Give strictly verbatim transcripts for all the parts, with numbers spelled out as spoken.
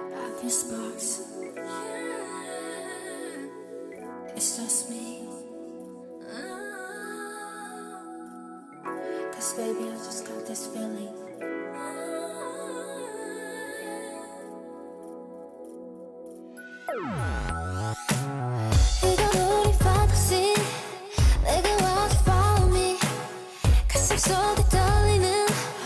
Back in sparks. It's just me. Cause baby, I just got this feeling. 이건 우리 fantasy. 내가 watch follow me. 가슴 속에 떨리는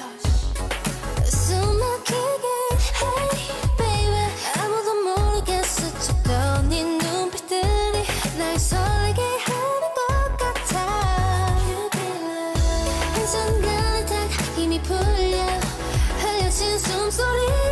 숨 막히게. Hey baby, 아무도 모르겠어. 쳤던 네 눈빛들이 날 설레게 하는 것 같아. 한 순간에 딱 힘이 풀려 흘려진 숨소리.